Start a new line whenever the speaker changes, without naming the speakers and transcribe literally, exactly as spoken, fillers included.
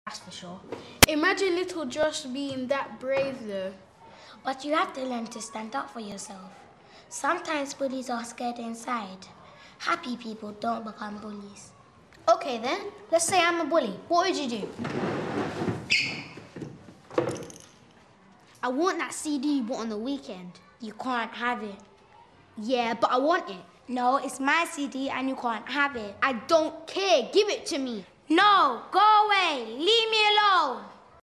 That's for sure. Imagine little Josh being that brave though.
But you have to learn to stand up for yourself. Sometimes bullies are scared inside. Happy people don't become bullies.
Okay then, let's say I'm a bully. What would you do? I want that C D you bought on the weekend.
You can't have it.
Yeah, but I want it.
No, it's my C D and you can't have it.
I don't care. Give it to me.
No, go away. Leave me alone.